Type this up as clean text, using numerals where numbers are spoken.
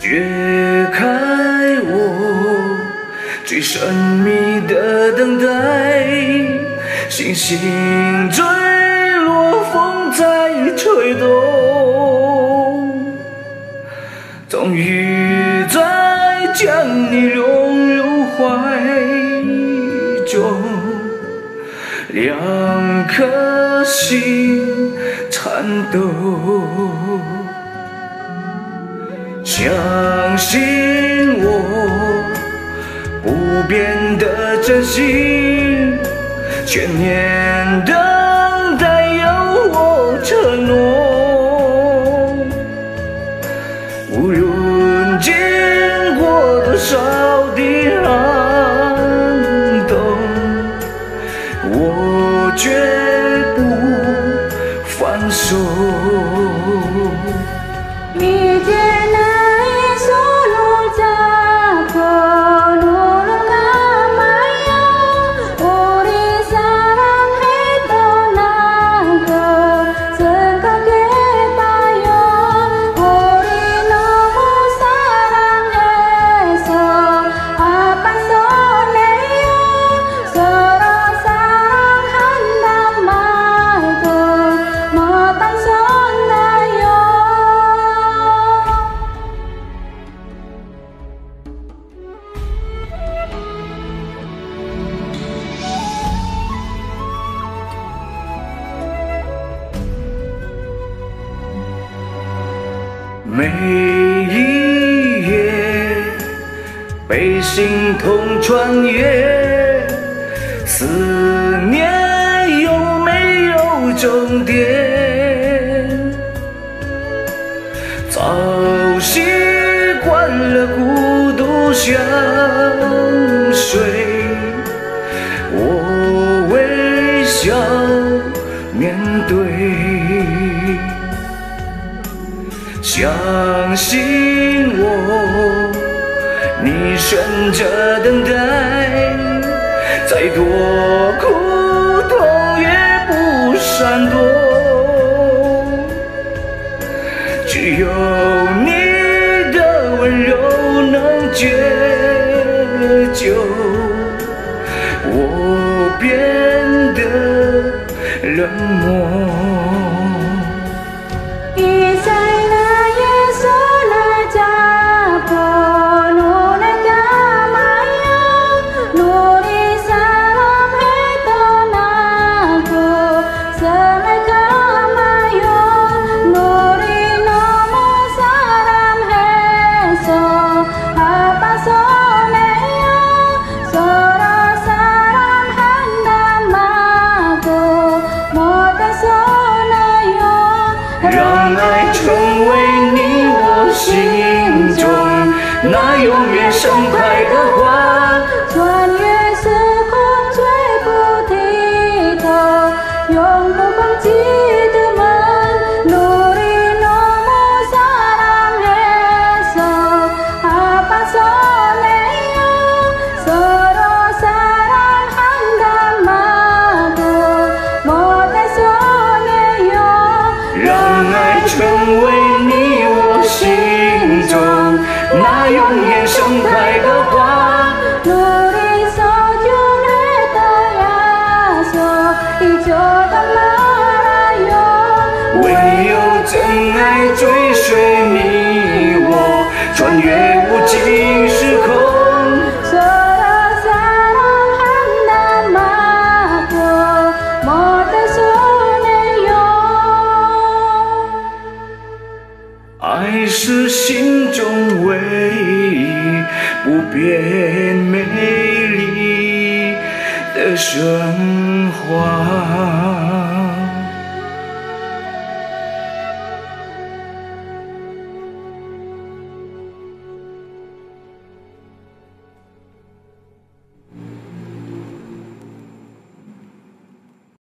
解开我最神秘的等待，星星坠落，风在吹动，终于在将你拥入怀中，两颗心颤抖。相信我不变的真心，千年等待有我承诺。无论经过多少的寒冬，我绝不放手。每一夜被心痛穿越，思念有没有终点？早习惯了孤独相随，我微笑面对。相信我，你选择等待，再多苦痛也不闪躲。只有你的温柔能解救我变得冷漠。让爱成为你我心中那永远盛开的花， 穿越时空最不低头，永不放弃的梦，努力너무 사랑해서 아파 손에요 서로 사랑한단 말도 못해 손에요。 让爱成为你我心中那永远盛开的花， 우리 소중했던 약속 잊어도 말아요。 唯有真爱追随你我，穿越无尽时空。 서로 사랑한단 말도 못해 손에요。 爱是心中唯一不变美丽的神话。